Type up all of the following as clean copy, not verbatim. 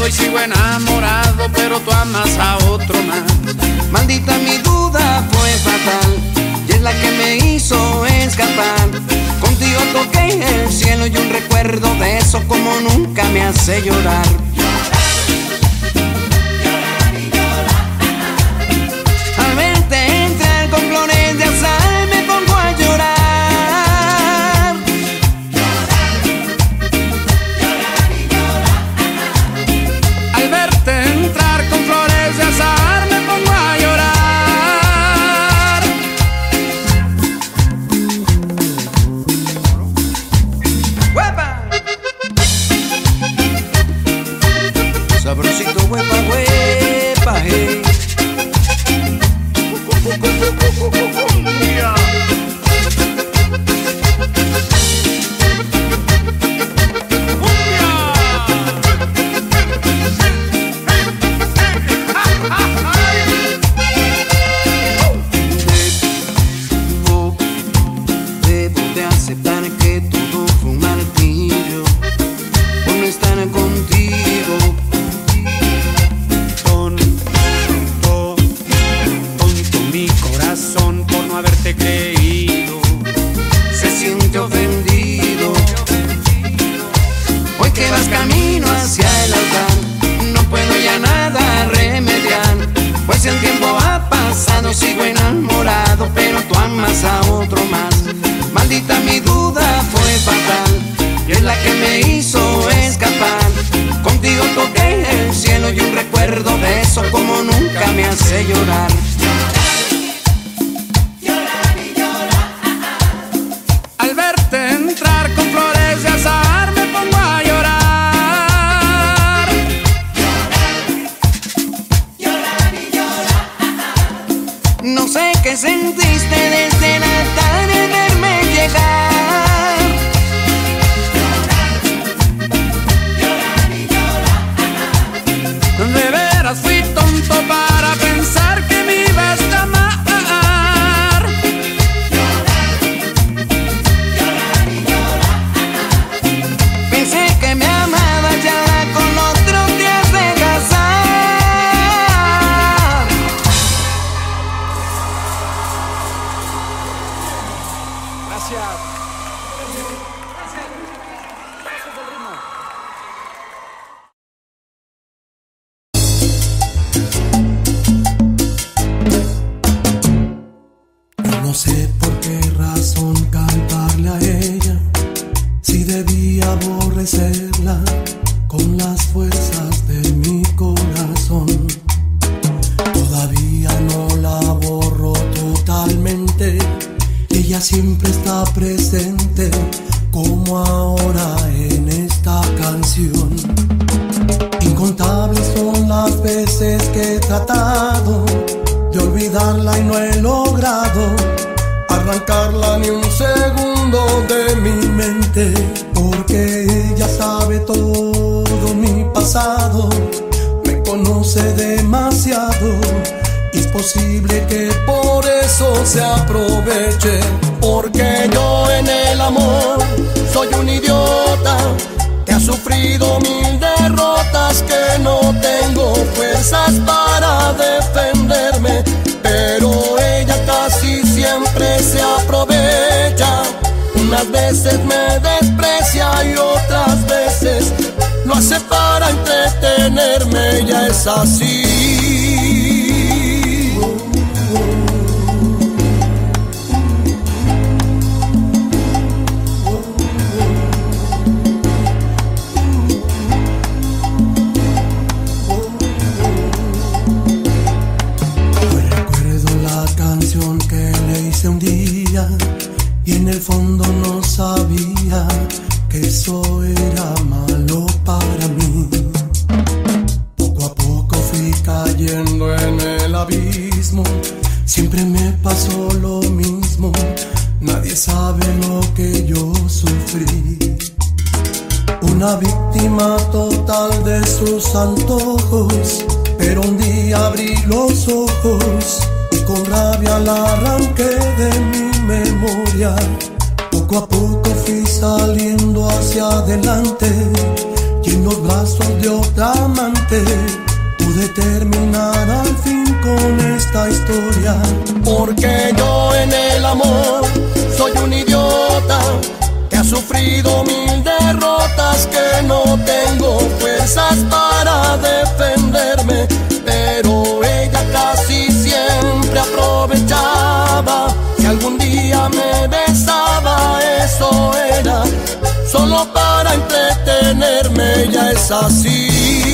y sigo enamorado, pero tú amas a otro más. Maldita mi duda fue fatal, y es la que me hizo escapar. Contigo toqué el cielo y un recuerdo de eso como nunca me hace llorar. Al verte entrar con flores de azahar me pongo a llorar. Al verte entrar con flores de azahar me pongo a llorar. Sabrosito, huepa, huepa, hey. Debo de aceptar que todo fue un martirio por no estar contigo. Tonto mi corazón por no haberte creído, Se siente ofendido. Hoy que vas camino hacia el altar, no puedo ya nada remediar, pues el tiempo ha pasado, sigo enamorado, pero tú amas a otro más. Maldita mi duda fue fatal, y es la que me hizo escapar. Contigo toqué el cielo y un recuerdo de eso como nunca me hace llorar. al verte entrar con flores de azahar me pongo a llorar. No sé qué sentiste desde el altar de verme llegar. De veras fui tonto para pensar que me ibas a amar. Pensé que me amaba, ya con otro te has de casar. Gracias. No sé por qué razón cantarle a ella, si debía aborrecerla con las fuerzas de mi corazón. Todavía no la borro totalmente, ella siempre está presente, como ahora en esta canción. Incontables son las veces que he tratado de olvidarla y no he logrado arrancarla ni un segundo de mi mente, porque ella sabe todo mi pasado, me conoce demasiado, y es posible que por eso se aproveche, porque yo en el amor soy un idiota que ha sufrido 1000 derrotas, que no tengo fuerzas para defenderme, pero ella casi siempre se aprovecha. Unas veces me desprecia y otras veces lo hace para entretenerme, ella es así. Un día y en el fondo no sabía que eso era malo para mí. Poco a poco fui cayendo en el abismo, siempre me pasó lo mismo, nadie sabe lo que yo sufrí. Una víctima total de sus antojos, pero un día abrí los ojos y con rabia la arranqué de mi memoria. Poco a poco fui saliendo hacia adelante y en los brazos de otra amante pude terminar al fin con esta historia. Porque yo en el amor soy un idiota que ha sufrido 1000 derrotas, que no tengo fuerzas para defenderme, pero ella casi siempre aprovechaba. Si algún día me besaba, eso era solo para entretenerme. Ella es así.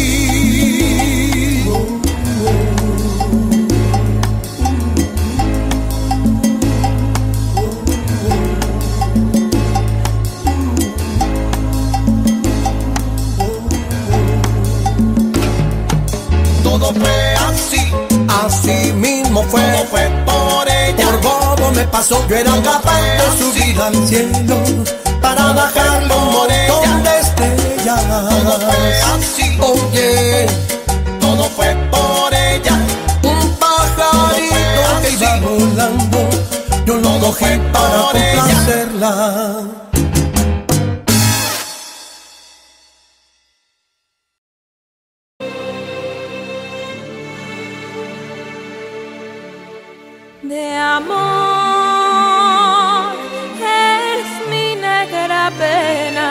Todo fue así, así mismo fue. Todo fue por ella. Por bobo me pasó. Yo era capaz de subir al cielo para bajarlo un montón de estrellas. Todo fue así. Oye, todo fue por ella. Un pajarito que iba volando, yo lo cogí para complacerla. De amor es mi negra pena,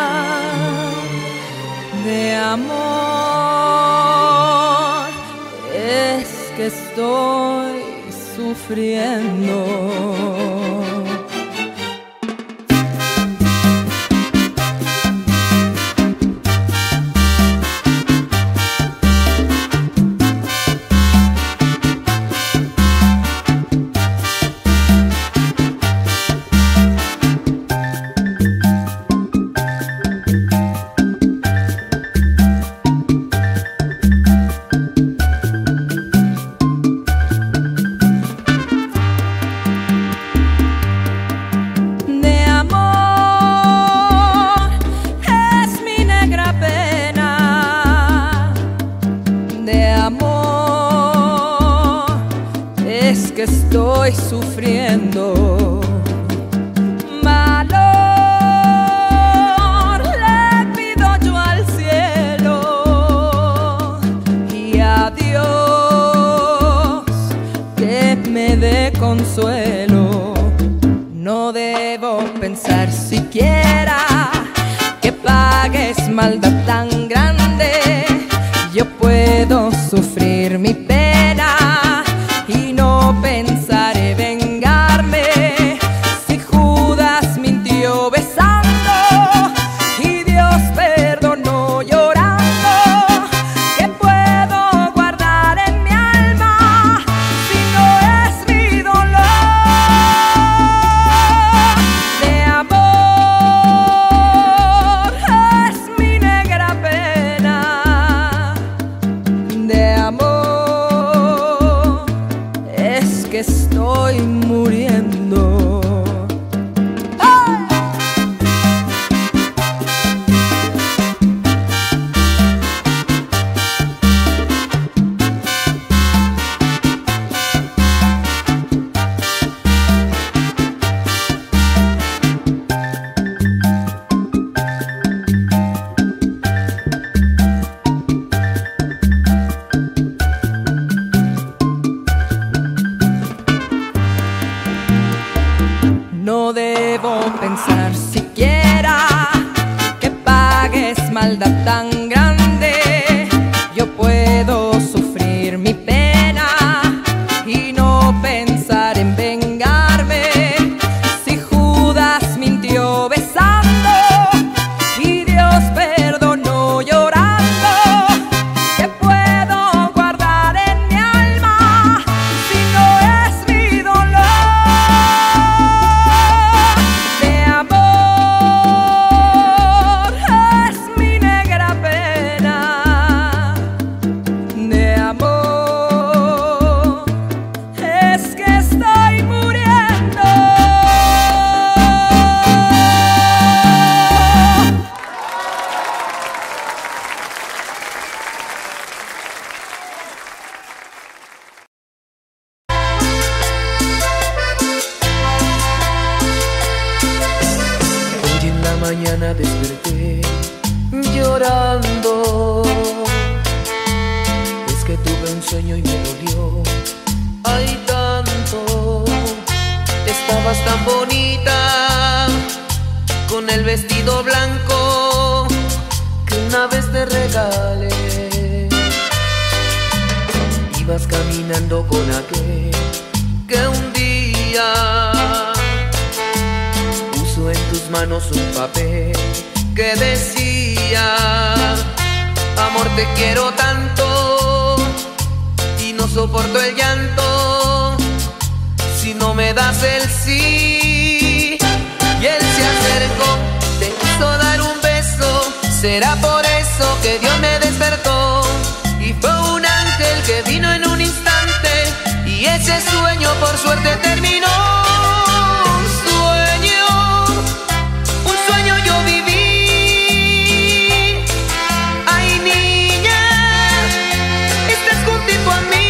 de amor es que estoy sufriendo. Estoy sufriendo. Valor le pido yo al cielo y a Dios que me dé consuelo. No debo pensar siquiera que pagues maldad tan grande. Yo puedo sufrir mi pena y no pensaré vengarme. Si Judas mintió besando y Dios perdonó llorando, ¿qué puedo guardar en mi alma si no es mi dolor? De amor es mi negra pena, de amor que estoy muriendo. No debo pensar siquiera que pagues maldad tan grande. Yo puedo sufrir mi pena y no pensar en vengarme. Si Judas mintió besando y Dios perdonó llorando, ¿qué puedo guardar en mi alma si no es mi dolor? llorando. Es que tuve un sueño y me dolió, ay tanto. Estabas tan bonita con el vestido blanco que una vez te regalé. Ibas caminando con aquel que un día puso en tus manos un papel que decía: amor, te quiero tanto y no soporto el llanto si no me das el sí. Y él se acercó, te quiso dar un beso, será por eso que Dios me despertó. Y fue un ángel que vino en un instante y ese sueño por suerte terminó. Un sueño yo viví. Ay niña, estás juntito a mí.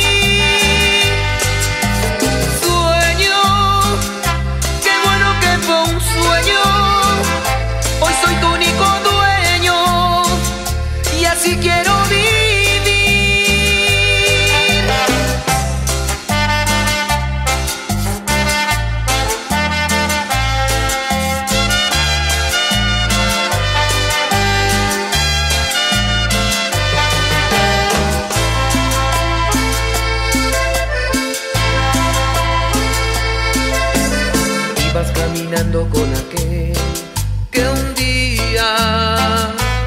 Sueño, qué bueno que fue un sueño. Hoy soy tu único dueño y así quiero vivir. Caminando con aquel que un día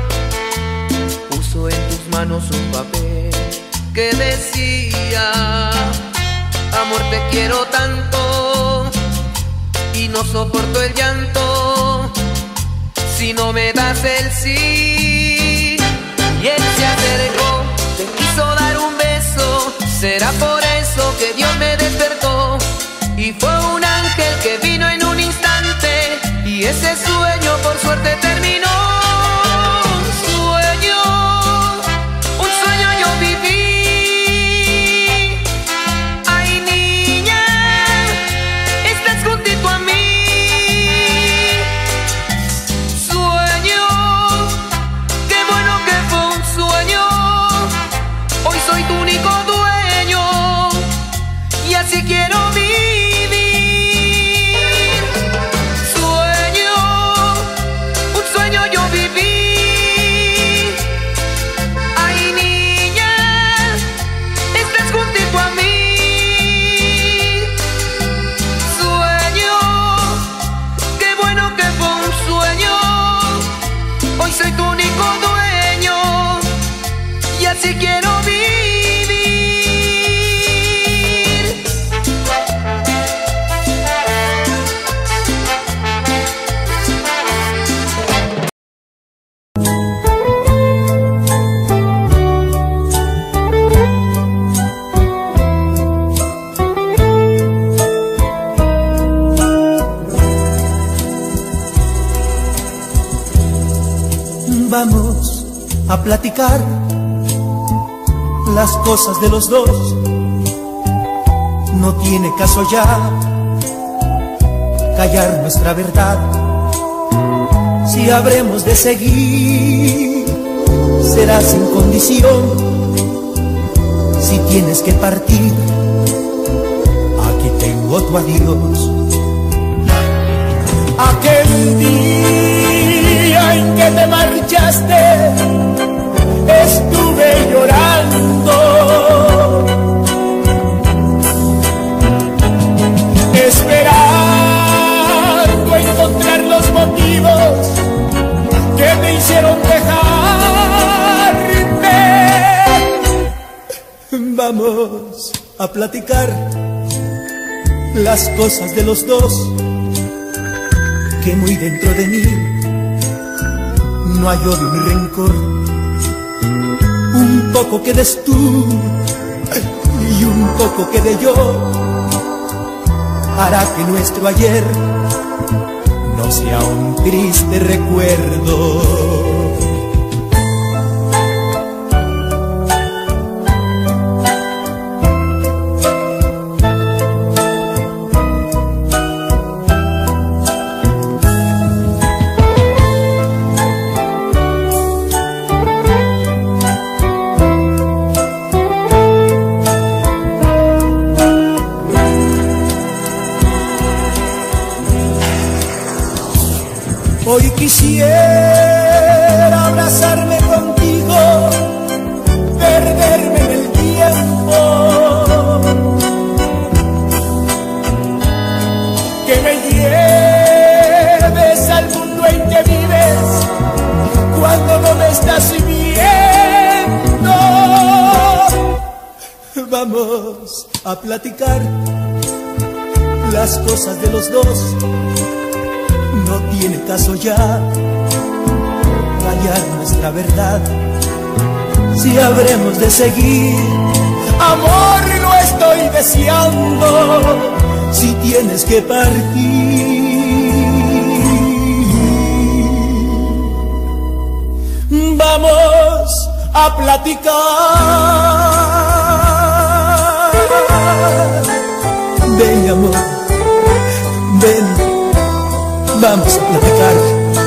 puso en tus manos un papel que decía: amor, te quiero tanto y no soporto el llanto si no me das el sí. Y él se acercó, te quiso dar un beso, será por eso que Dios me despertó. Y fue un ángel que vino en un instante y ese sueño por suerte terminó. Un sueño yo viví. Ay niña, estás juntito a mí. Sueño, qué bueno que fue un sueño. Hoy soy tu único dueño y así quiero vivir. Soy tu único dueño y así quiero vivir. Vamos a platicar las cosas de los dos. No tiene caso ya callar nuestra verdad. Si habremos de seguir, será sin condición. Si tienes que partir, aquí tengo tu adiós. Aquel día en que te marchaste, estuve llorando, esperando encontrar los motivos que me hicieron dejarme. Vamos a platicar las cosas de los dos, que muy dentro de mí no hay odio ni rencor. Un poco quedes tú y un poco quede yo, hará que nuestro ayer no sea un triste recuerdo. Hoy quisiera abrazarme contigo, perderme en el tiempo, que me lleves al mundo en que vives cuando no me estás viendo. Vamos a platicar las cosas de los dos. No tiene caso ya callar nuestra verdad. Si habremos de seguir, amor, lo estoy deseando. Si tienes que partir, vamos a platicar. Ven, amor, ven, vamos a platicar.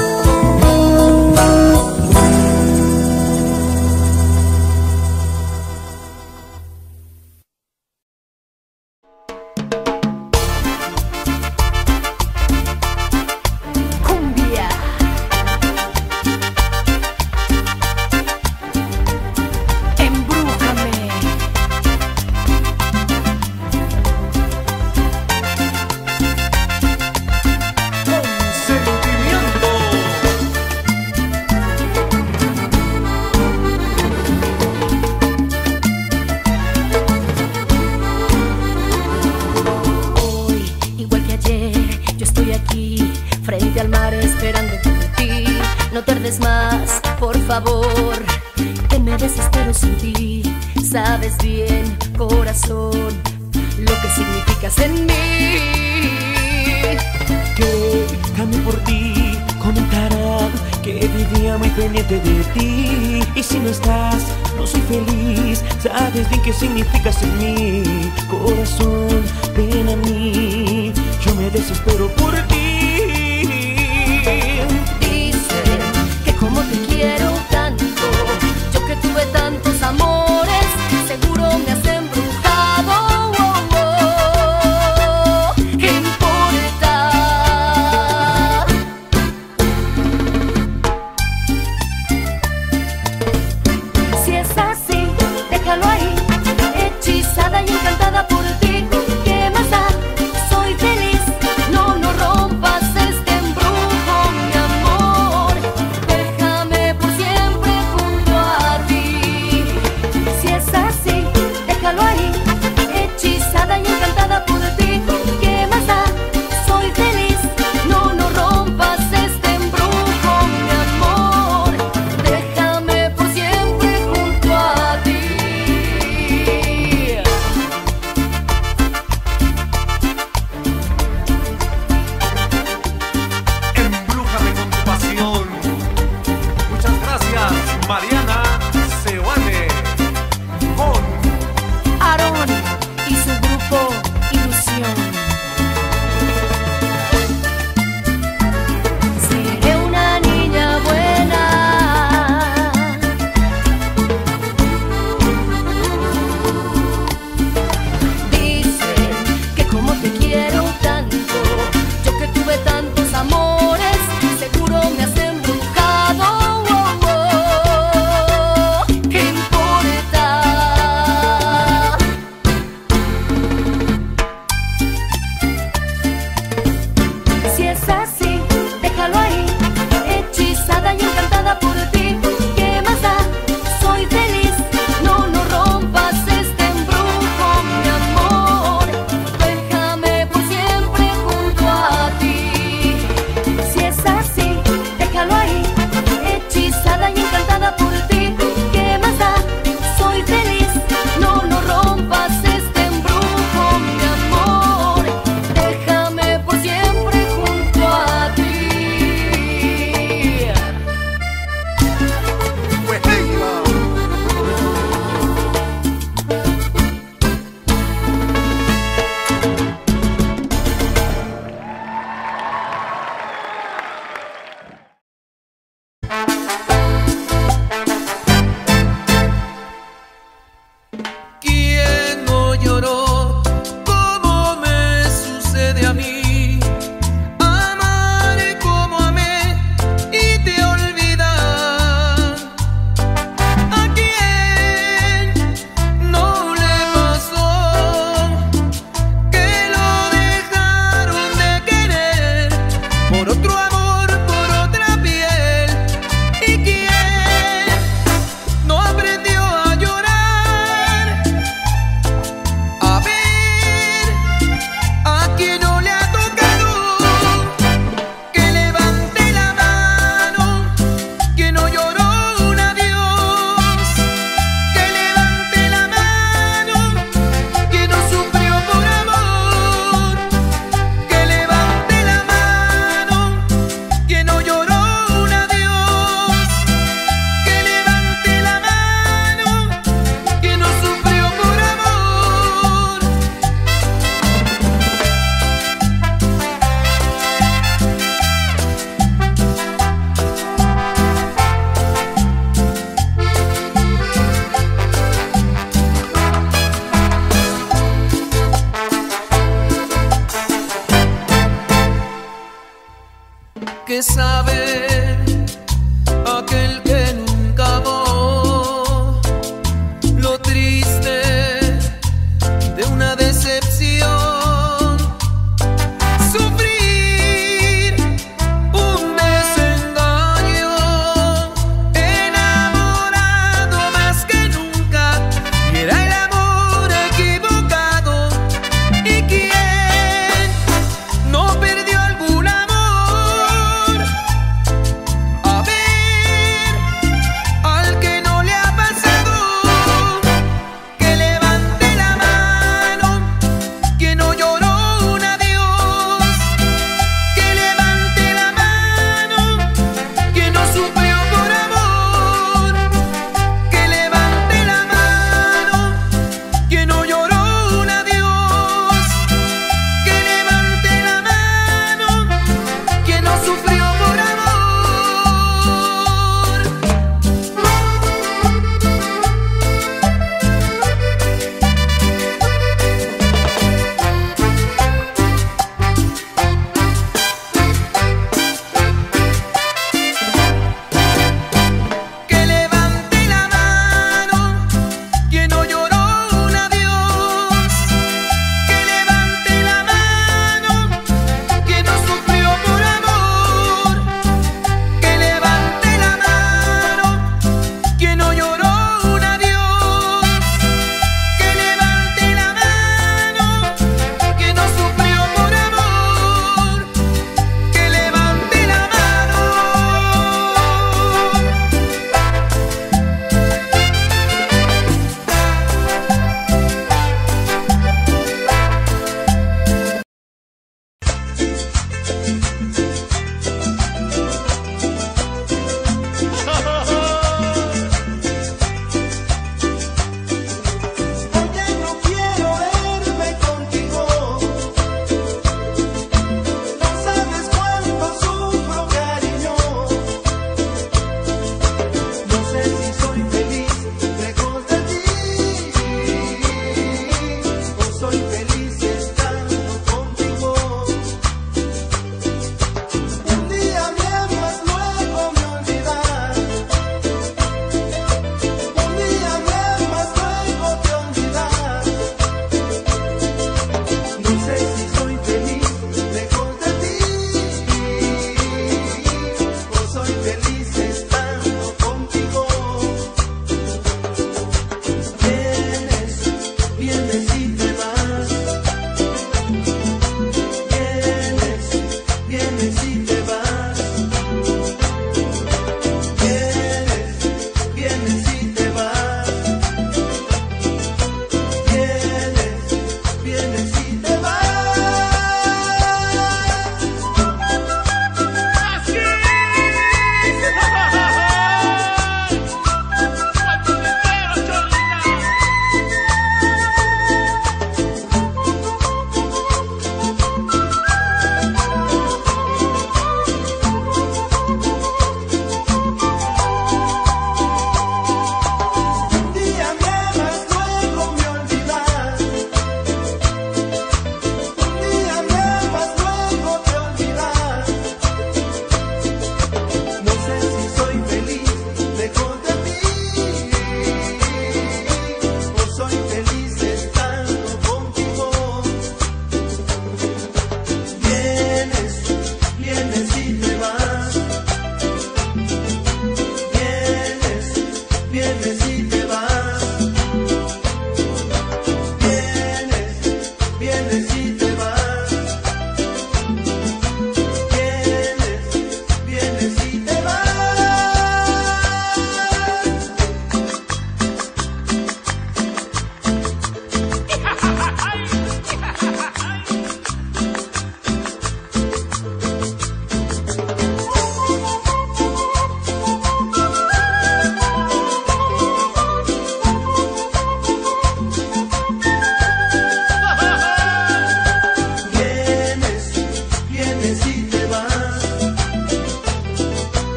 Significas en mi corazón, ven a mí, yo me desespero por ti. Dicen que como te quiero tanto, yo que tuve tantos amores, seguro me has embrujado. ¿Qué importa? Si es así, déjalo ahí. Hechizada y encantada por ti, ¿qué más da? ¿Qué sabe aquel que nunca amó lo triste de una decepción? Sufrir un desengaño, enamorado más que nunca, y era el amor equivocado. ¿Y quién no perdió algún amor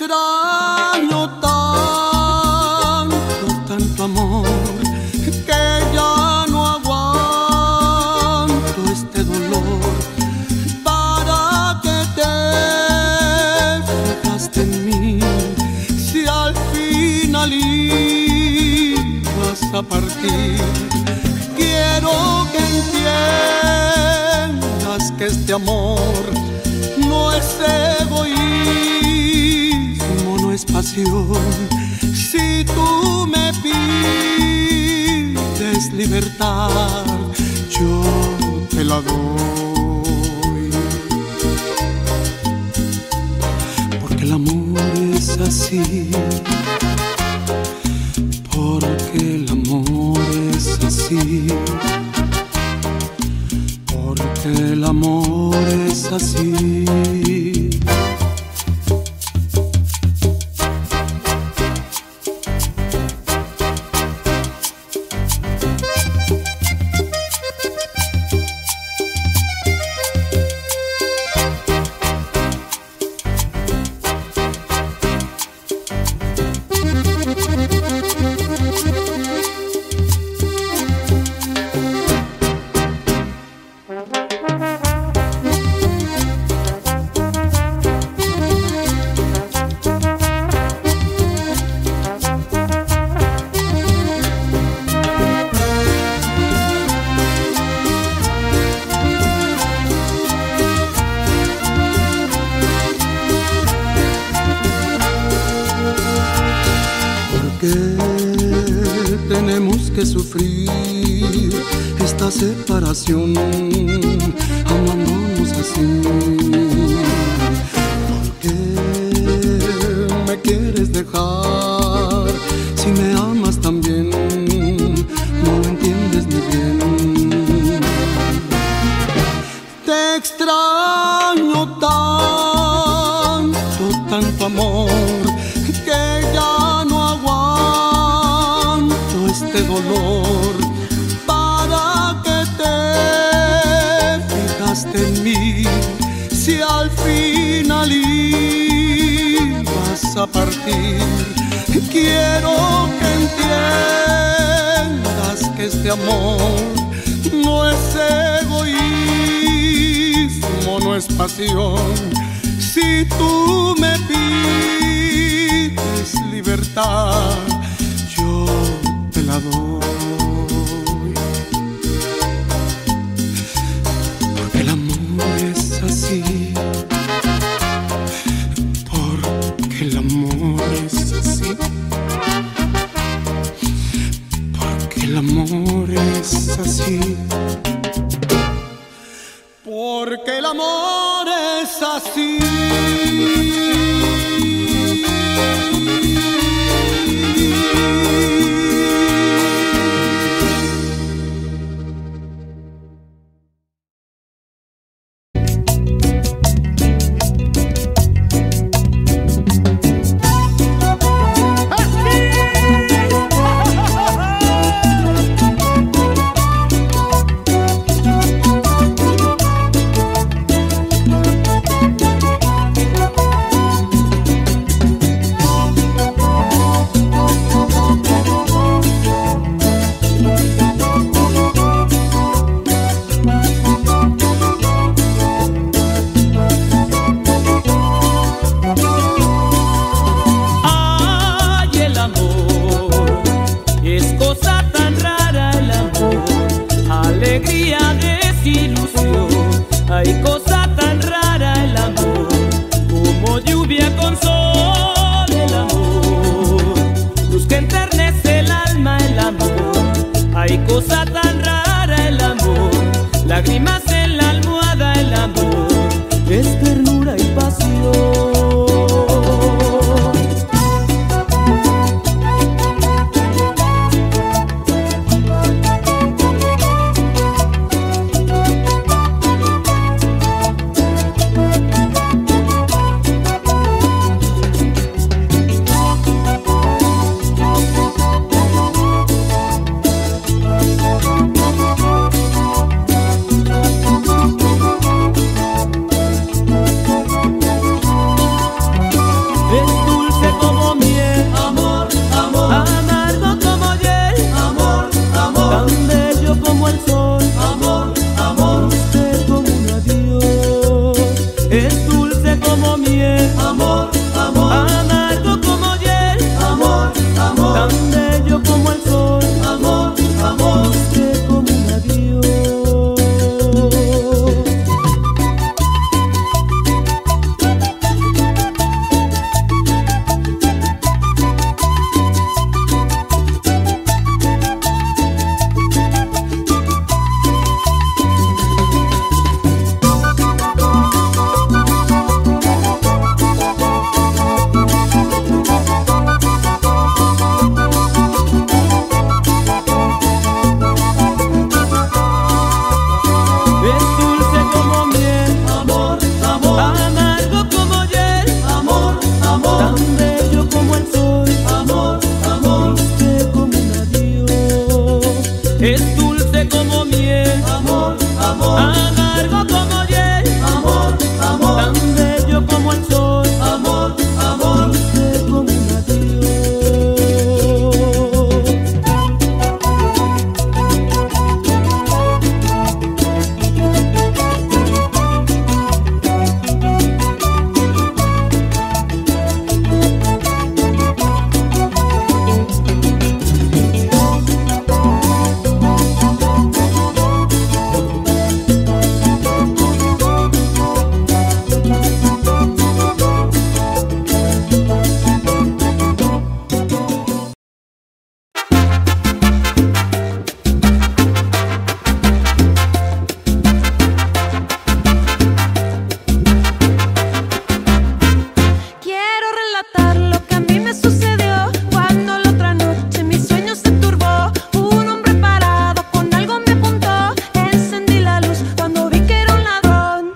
extraño tanto, tanto amor, que ya no aguanto este dolor. ¿Para qué te fijaste en mí si al final ibas a partir? Quiero que entiendas que este amor no es egoísmo, no es pasión. Si tú me pides libertad, yo te la doy. Porque el amor es así, porque el amor es así, porque el amor es así. Tenemos que sufrir esta separación, amándonos así. ¿Por qué me quieres dejar si me amas también? No lo entiendes ni bien. Te extraño tanto, tanto amor, que ya no aguanto este dolor. ¿Para qué te fijaste en mí si al final ibas a partir? Quiero que entiendas que este amor no es egoísmo, no es pasión. Si tú me pides libertad, yo te la doy. Porque el amor es así, porque el amor es así, porque el amor es así, porque el amor es así. amor, amor, amargo como hiel, amor, amor, tan bello como el sol, amor, amor. dulce como un adiós. Es dulce como miel, Amor, amor, amargo como hiel, amor, amor, tan bello como el sol, amor, amor, triste como un adiós. Es dulce como miel, amor, amor, amargo como hiel, amor, amor, tan bello como el sol, amor, amor. triste como un adiós. Quiero relatar lo que a mí me sucedió cuando la otra noche mi sueño se turbó. Un hombre parado con algo me apuntó. Encendí la luz cuando vi que era un ladrón.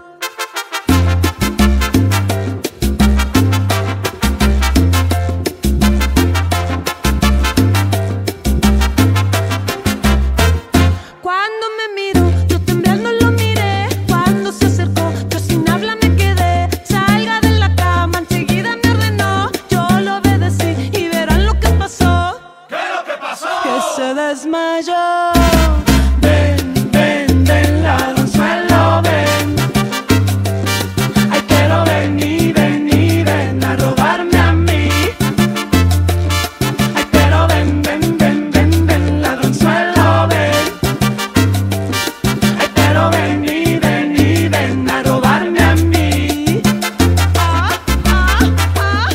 Cuando me miró, yo temblando lo miré. Cuando se acercó, yo sin habla me quedé. Salga de la cama, enseguida me ordenó. Yo lo obedecí y verán lo que pasó. ¿Qué es lo que pasó? Que se desmayó. Ven, ven, ven, ladronzuelo, ven. Ay, pero ven y ven a robarme a mí. Ay, pero ven, ven, ven, ven, ven, ladronzuelo, ven. Ay, pero ven y ven a robarme a mí. Ah, ah, ah.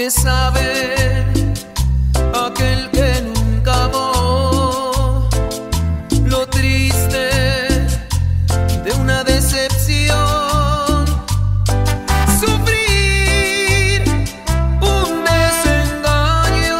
que sabe aquel que nunca amó lo triste de una decepción, sufrir un desengaño,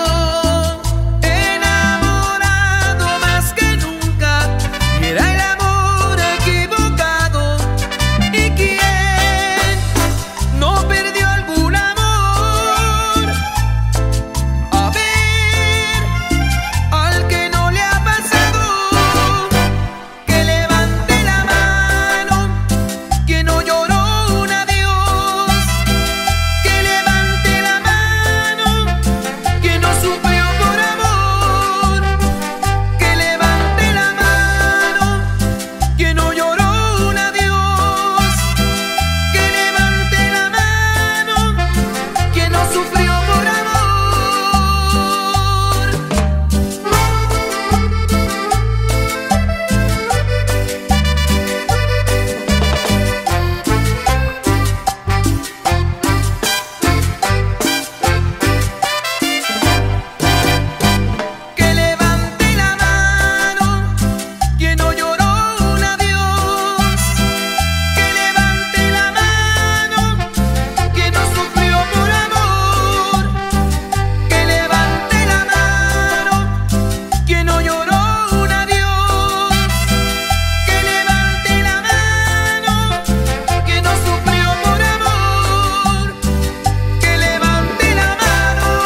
enamorado más que nunca, y era el amor equivocado. ¿Y quién no perdió algún amor? A ver, al que no le ha pasado, que levante la mano, que no lloró un adiós, que levante la mano, que no sufrió por amor, que levante la mano, que no lloró un adiós, que levante la mano, que no sufrió por amor. Que levante la mano, que no lloró un adiós, que levante la mano, que no sufrió por amor, que levante la mano, que no lloró un adiós, que levante la mano, que no sufrió por amor, que levante la mano.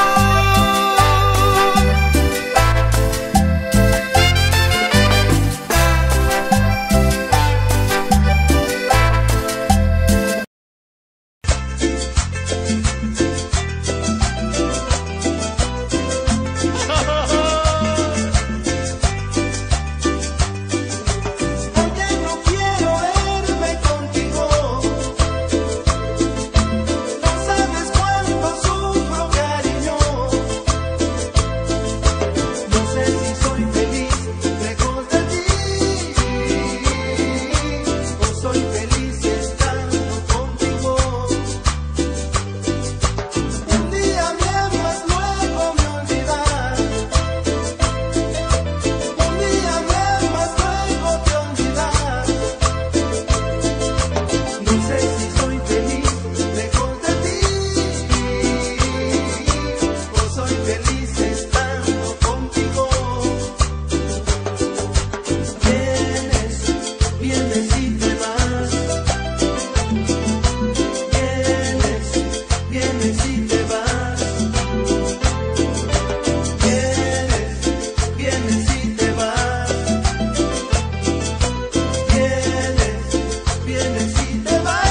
Oye, no quiero verme contigo. No sabes cuánto sufro, cariño. No sé si soy feliz lejos de ti, o soy feliz estando contigo. Un día me amas, luego me olvidas. Un día me amas, luego te olvidas. No sé si soy feliz lejos de ti, o soy feliz estando contigo. Vienes, vienes y te vas. Vienes, vienes y te vas. Vienes, vienes y te vas. Vienes, vienes y te vas.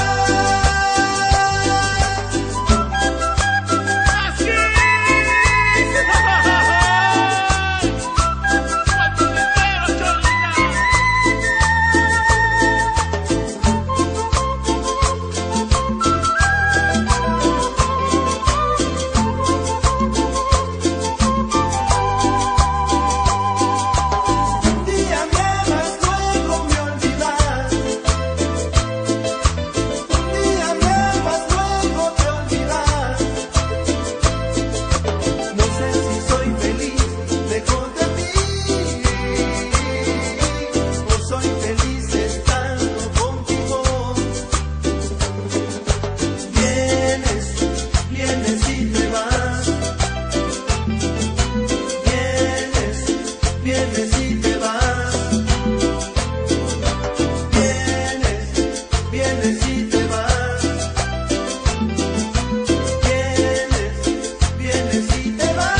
Un día me amas, luego me olvidas. Un día me amas, luego te olvidas. No sé si soy feliz lejos de ti, o soy feliz estando contigo. Vienes, vienes y te vas. Vienes, vienes y te vas. Vienes, vienes y te vas. Vienes, vienes y te vas.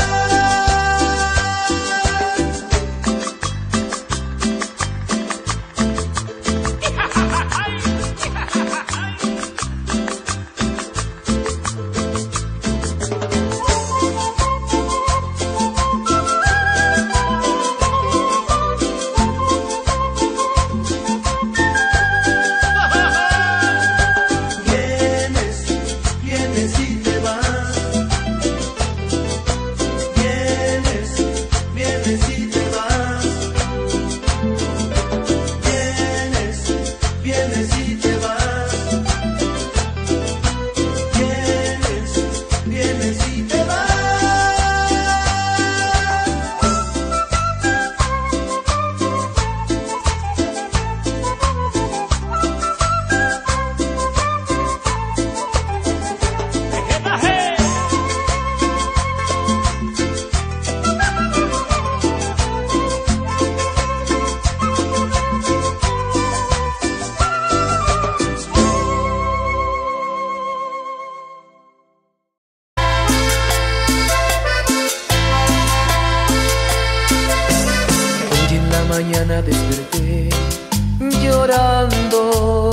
mañana desperté llorando.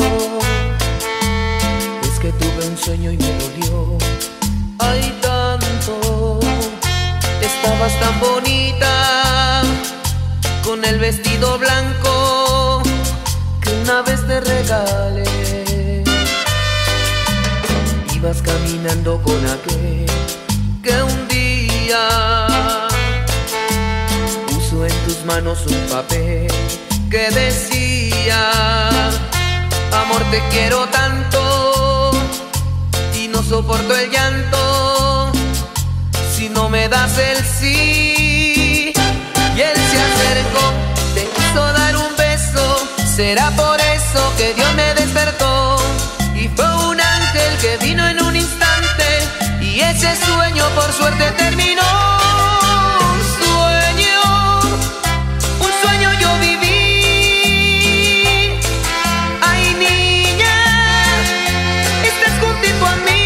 Es que tuve un sueño y me dolió, ay tanto. Estabas tan bonita con el vestido blanco que una vez te regalé. Ibas caminando con aquel que un día puso en tus manos un papel que decía: amor, te quiero tanto y no soporto el llanto si no me das el sí. Y él se acercó, te quiso dar un beso, será por eso que Dios me despertó. Y fue un ángel que vino en un instante y ese sueño por suerte terminó. Un sueño yo viví. Ay niña, estás juntito a mí.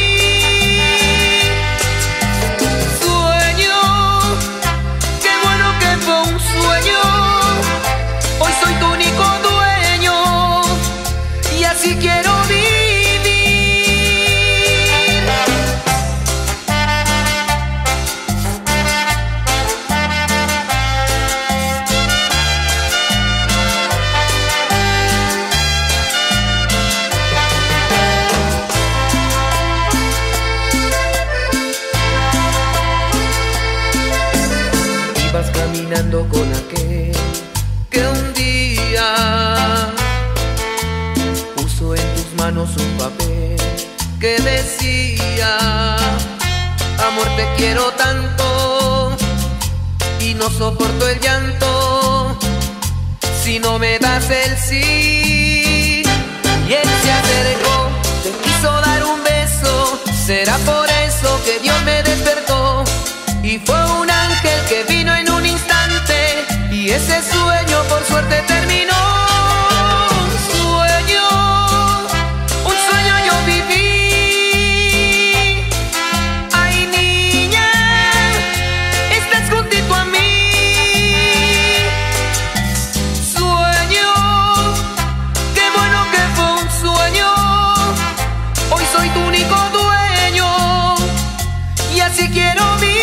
Sueño, qué bueno que fue un sueño. Hoy soy tu único dueño y así quiero vivir. Caminando con aquel que un día puso en tus manos un papel que decía: amor, te quiero tanto y no soporto el llanto si no me das el sí. Y él se acercó, te quiso dar un beso, será por eso que Dios me despertó. Y fue un ángel que vino en un instante y ese sueño por suerte terminó. Un sueño yo viví. Ay niña, estás juntito a mí. Sueño, qué bueno que fue un sueño. Hoy soy tu único dueño y así quiero vivir.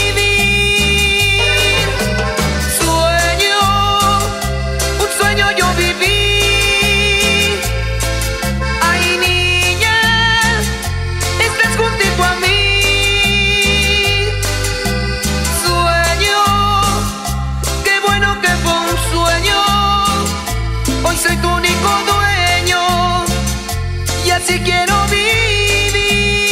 Soy tu único dueño y así quiero vivir.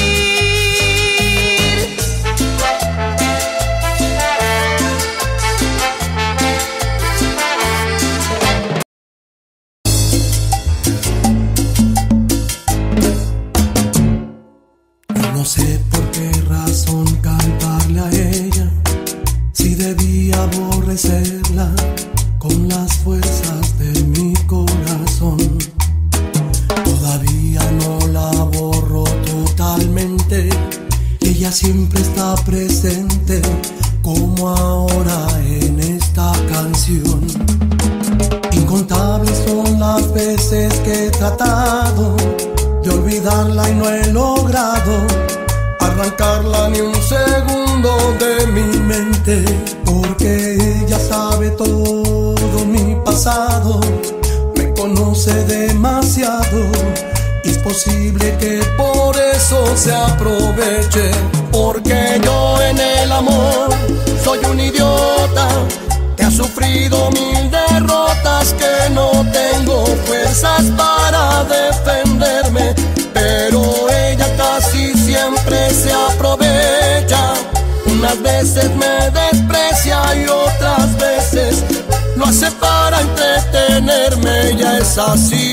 No sé por qué razón cantarle a ella, si debía aborrecerla con las fuerzas de mi corazón. Todavía no la borro totalmente, ella siempre está presente como ahora en esta canción. Incontables son las veces que he tratado de olvidarla y no he logrado arrancarla ni un segundo de mi mente, porque ella sabe todo mi pasado, me conoce demasiado y es posible que por eso se aproveche. Porque yo en el amor soy un idiota que ha sufrido 1000 derrotas, que no tengo fuerzas para defenderme, pero ella casi siempre se aprovecha. Unas veces me desprecia y otras veces lo hace para entretenerme, ya es así.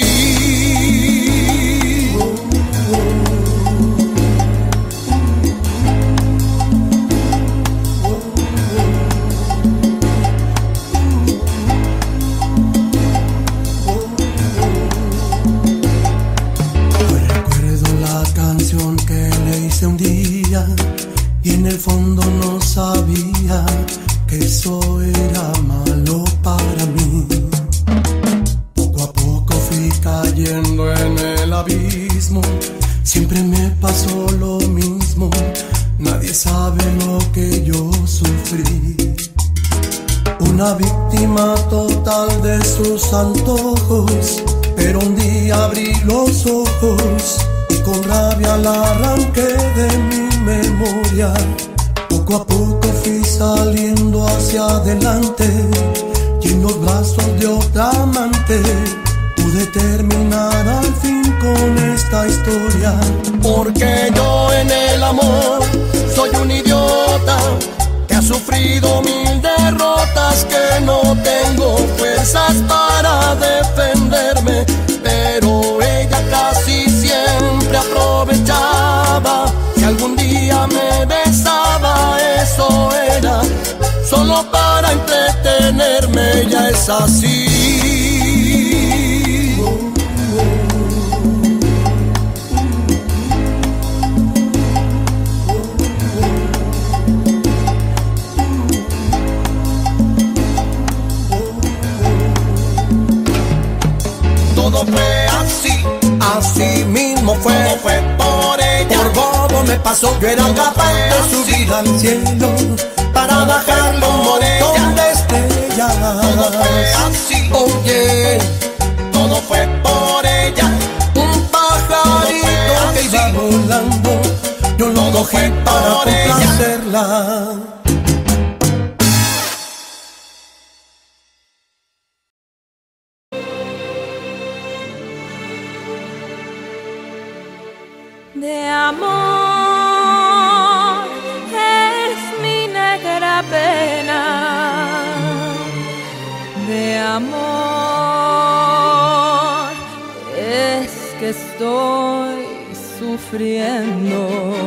Recuerdo la canción que le hice un día y en el fondo no sabía que eso era malo para mí. mal de sus antojos, pero un día abrí los ojos y con rabia la arranqué de mi memoria. Poco a poco fui saliendo hacia adelante y en los brazos de otra amante pude terminar al fin con esta historia. Porque yo en el amor soy un idiota que ha sufrido 1000 derrotas, que no tengo fuerzas para defenderme, pero ella casi siempre aprovechaba. Si algún día me besaba, eso era solo para entretenerme, ella es así. Todo fue así, así mismo fue, todo fue por ella. Por bobo me pasó, yo era capaz de subir al cielo para bajar un montón de estrellas. Todo fue así, oye, todo fue por ella. Un pajarito que iba volando, yo lo cogí para complacerla. De amor es mi negra pena, de amor es que estoy sufriendo.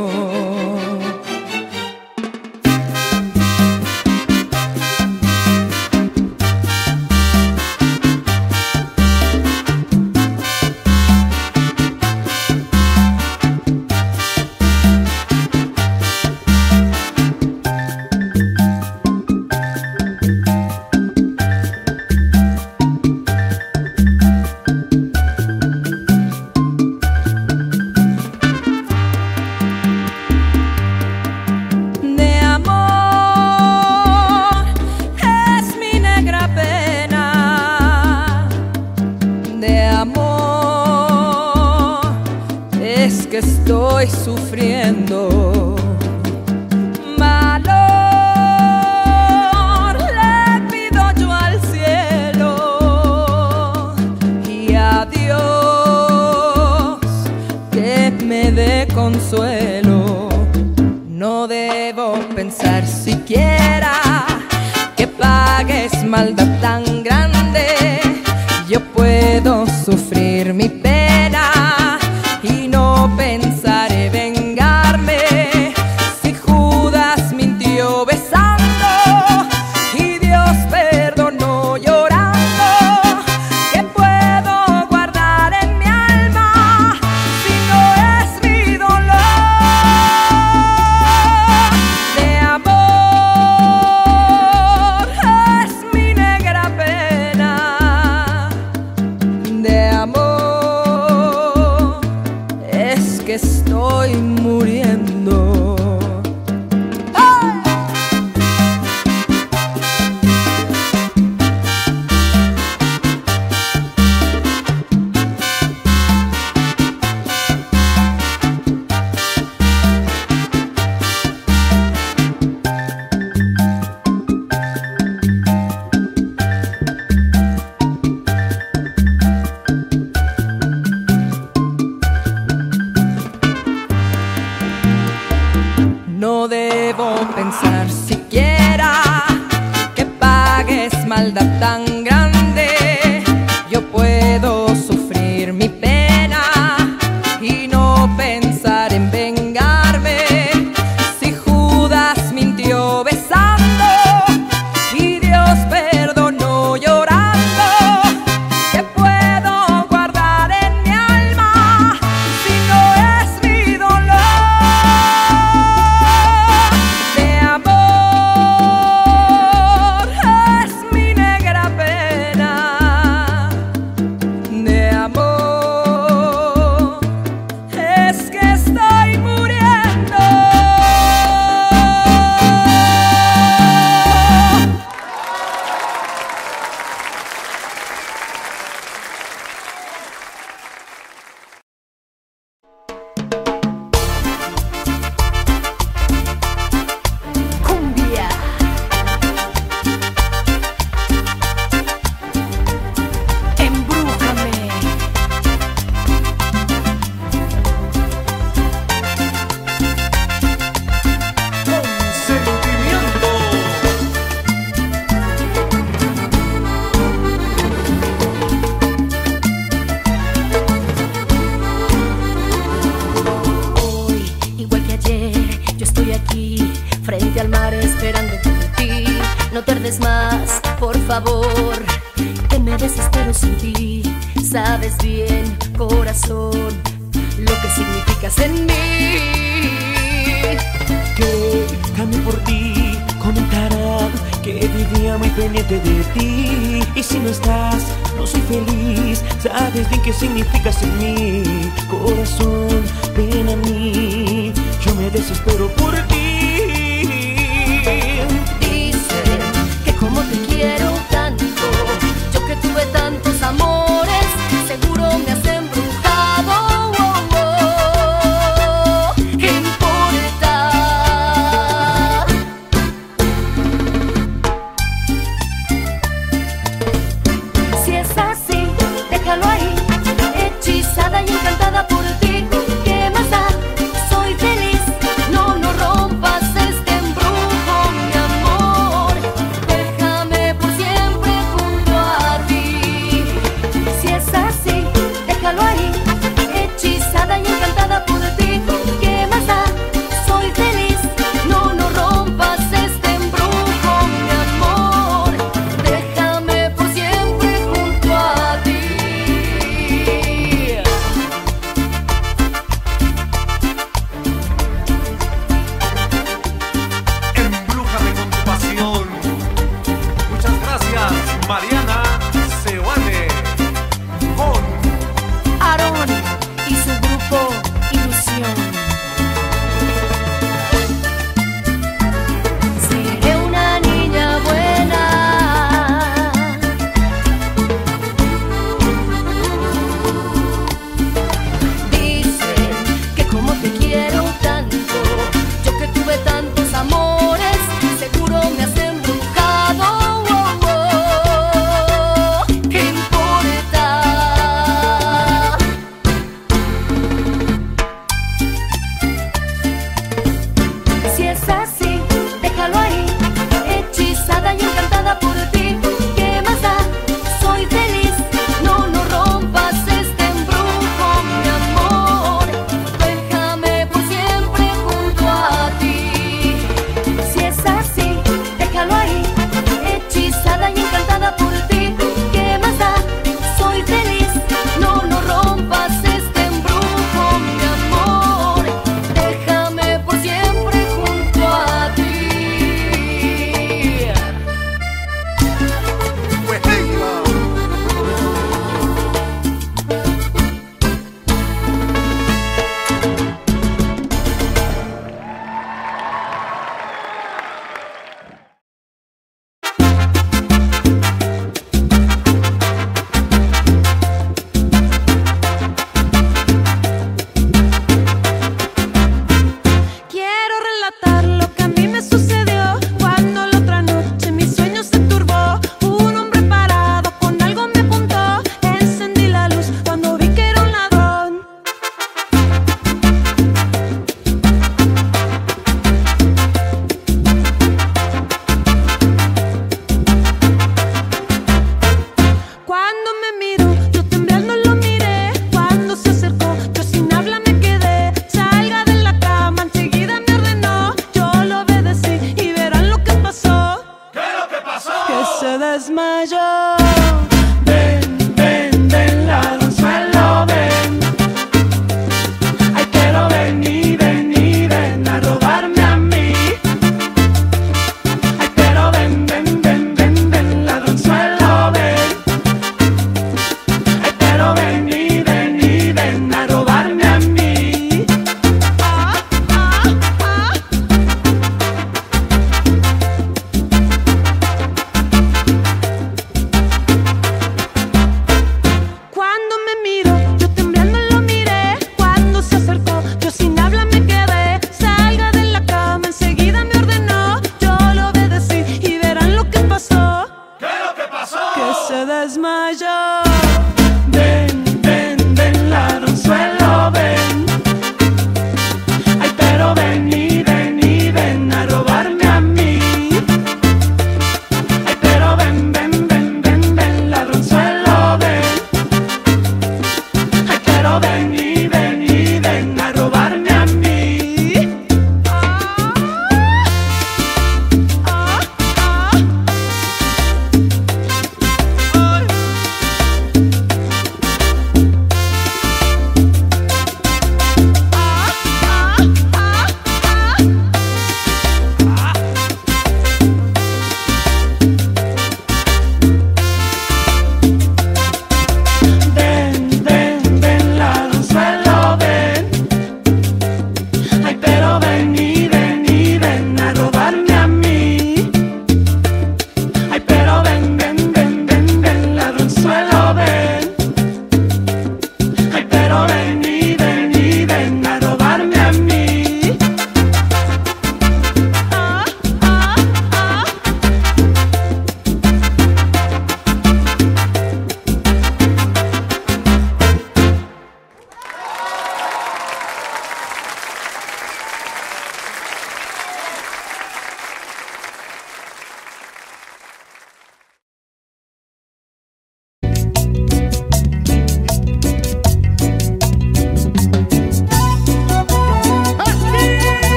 Estoy sufriendo. Valor le pido yo al cielo y a Dios que me dé consuelo. No debo pensar siquiera que pagues maldad tan grande. Yo puedo sufrir mi pena y no pensaré vengarme. Si Judas mintió besando y Dios perdonó llorando, ¿qué puedo guardar en mi alma si no es mi dolor? De amor es mi negra pena, de amor es que estoy muriendo. No debo pensar siquiera que pagues maldad tan grande. Yo puedo sufrir mi pena y no pensar en vengarme. Si Judas mintió besando y Dios perdonó llorando, ¿qué puedo guardar en mi alma si no es mi dolor? De amor es mi negra pena. no tardes más, por favor, que me desespero sin ti. Sabes bien, corazón, lo que significas en mí. Que cambio por ti, comentarán que vivía muy pendiente de ti. Y si no estás, no soy feliz. Sabes bien qué significas en mí, corazón, ven a mí. Yo me desespero por ti. Dicen que como te quiero tanto, yo que tuve tantos amores, seguro me has embrujado. ¿Qué importa? Si es así, déjalo ahí, hechizada y encantada por ti. ¿Qué más da? Soy feliz, no rompas este embrujo, mi amor. Déjame por siempre junto a ti. Si es así, déjalo ahí, hechizada y encantada por ti. ¿Qué más da? Soy feliz, no rompas este embrujo, mi amor. Déjame por siempre junto a ti. Embrújame con tu pasión. Muchas gracias, Mariana Seoane. Con Aarón y su grupo Ilusión. Seré una niña buena. Dicen que como te quiero tanto, yo que tuve tantos amores, seguro me has embrujado. ¿Qué importa? Si es así, déjalo ahí, hechizada y encantada por ti. ¿Qué más da? Soy feliz, no rompas este embrujo, mi amor. Déjame por siempre junto a ti. Si es así, déjalo ahí, hechizada y encantada por ti. ¿Qué más da? Soy feliz, no rompas este embrujo, mi amor. Déjame por siempre junto a ti. Pues viva. Quiero relatar lo que a mí me sucedió cuando la otra noche mi sueño se turbó. Un hombre parado con algo me apuntó. Encendí la luz cuando vi que era un ladrón. Cuando me miró, yo temblando lo miré. Cuando se acercó, yo sin habla me quedé. Salga de la cama, enseguida me ordenó. Yo lo obedecí y verán lo que pasó. ¿Qué es lo que pasó? Que se desmayó. Ven, ladronzuelo, ven. Ay, pero ven a robarme a mí. Ay, pero ven, ladronzuelo, ven. Ay, pero ven a robarme a mí. Cuando me miró, yo temblando lo miré. Cuando se acercó, yo sin habla me quedé. Salga de la cama, enseguida me ordenó. Yo lo obedecí y verán lo que pasó. ¿Qué es lo que pasó? Que se desmayó. Ven, ladronzuelo, ven. Ay, pero ven a robarme a mí. Ay, pero ven, ladronzuelo, ven. Ay, pero ven a robarme a mí.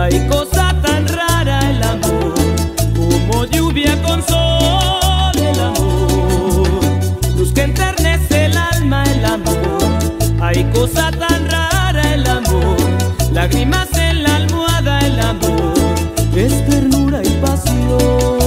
Hay cosa tan rara el amor, como lluvia con sol el amor, luz que enternece el alma el amor. Hay cosa tan rara el amor, lágrimas en la almohada el amor, es ternura y pasión.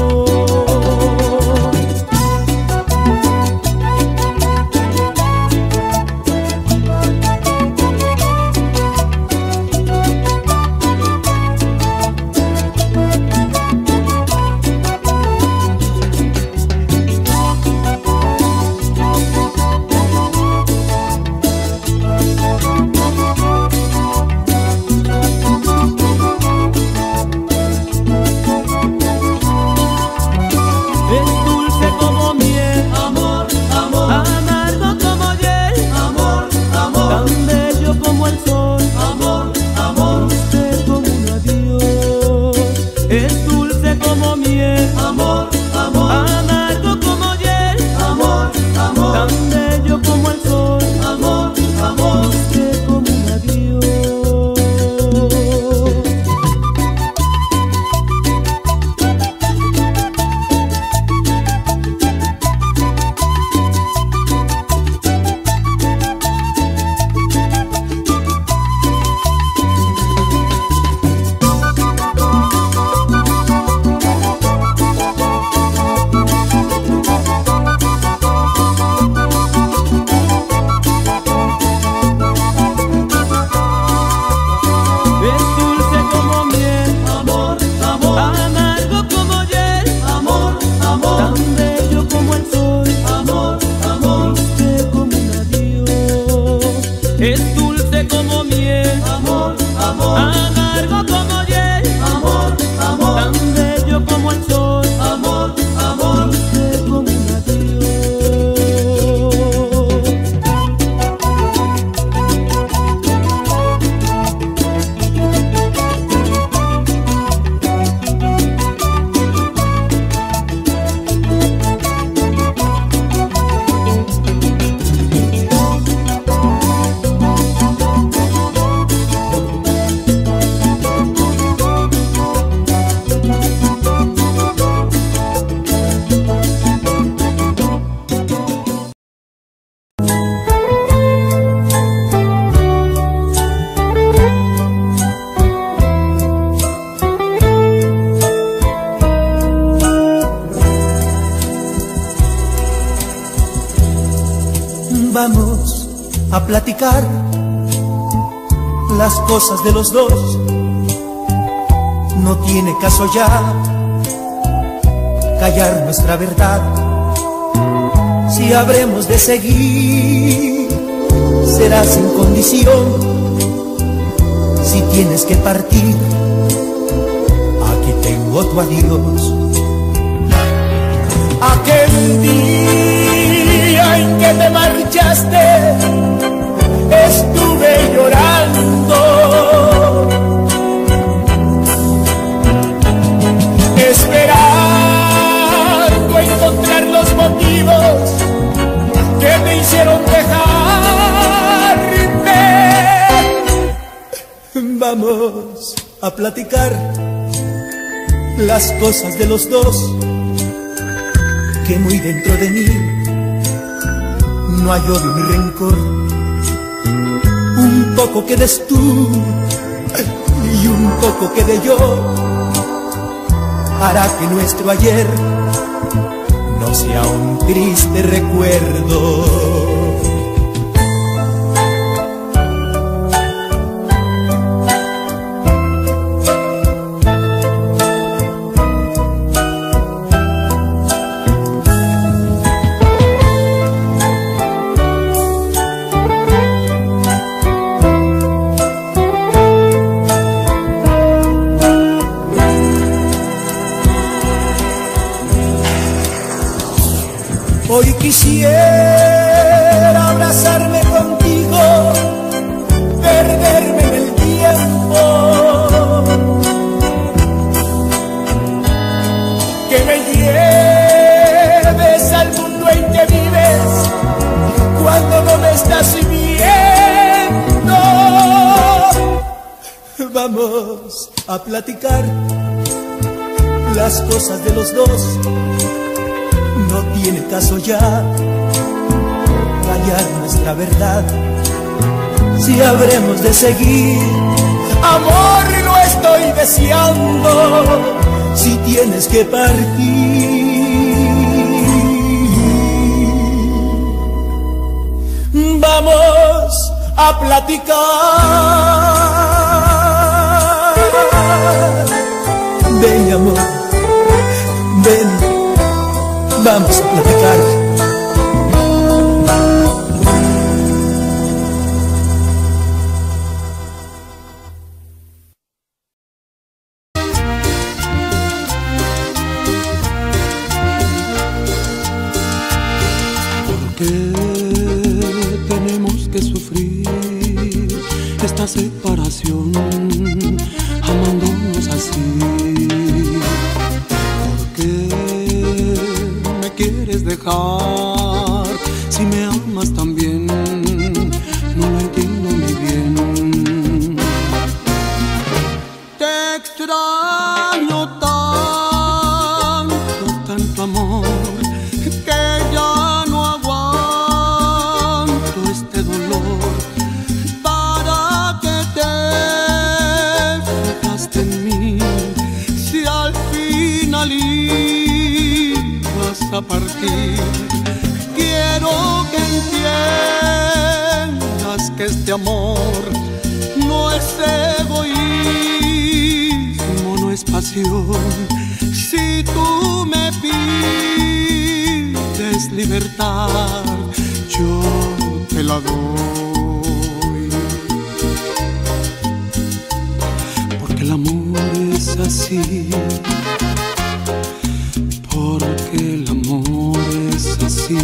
Vamos a platicar las cosas de los dos. No tiene caso ya callar nuestra verdad. Si habremos de seguir, será sin condición. Si tienes que partir, aquí tengo tu adiós. Aquel día en que te marchaste, estuve llorando, esperando encontrar los motivos que me hicieron dejarme. Vamos a platicar las cosas de los dos, que muy dentro de mí no hay odio ni rencor. Un poco quedes tú y un poco quede yo, hará que nuestro ayer no sea un triste recuerdo. Hoy quisiera abrazarme contigo, perderme en el tiempo, que me lleves al mundo en que vives cuando no me estás viendo. Vamos a a platicar las cosas de los dos. No tiene caso ya callar nuestra verdad. Si habremos de seguir, amor, lo estoy deseando. Si tienes que partir, vamos a platicar. Ven, mi amor, ven, vamos a platicar. ¿Por qué tenemos que sufrir esta separación, amándonos así? ¿Por qué me quieres dejar si me amas tan bien? No lo entiendo muy bien. Te extraño tanto, tanto amor, que ya no aguanto este dolor. ¿Para qué te fijaste en mí si al final ibas a partir? Quiero que entiendas que este amor no es egoísmo, no es pasión. Si tú me pides libertad, yo te la doy. Porque el amor es así, porque el amor es así,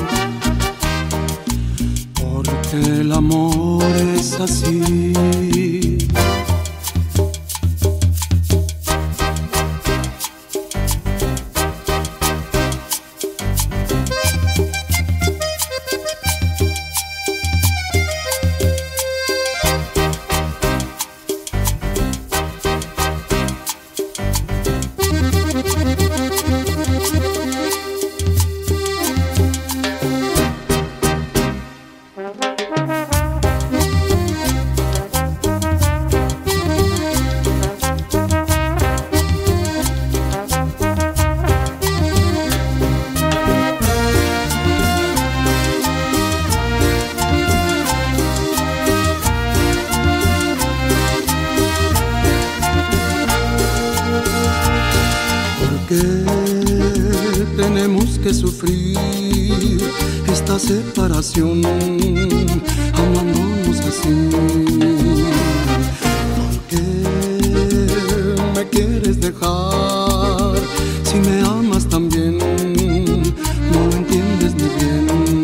porque el amor es así. Tenemos que sufrir esta separación, amándonos así. ¿Por qué me quieres dejar si me amas tan bien? No lo entiendes ni bien.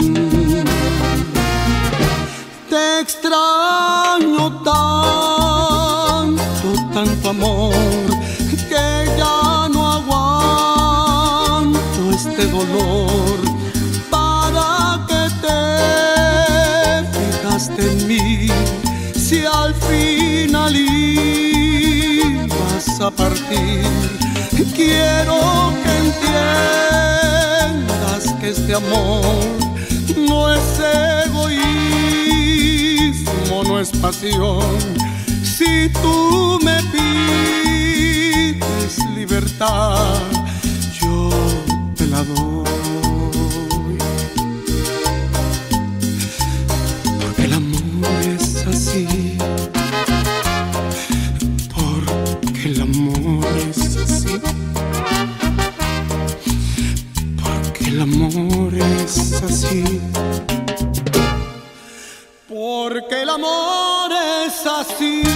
Te extraño tanto, tanto amor, que ya no aguanto este dolor. ¿Para qué te fijaste en mí si al final ibas a partir? Quiero que entiendas que este amor no es egoísmo, no es pasión. Si tú me pides libertad, yo te la doy. Porque el amor es así, porque el amor es así, porque el amor es así, porque el amor es así.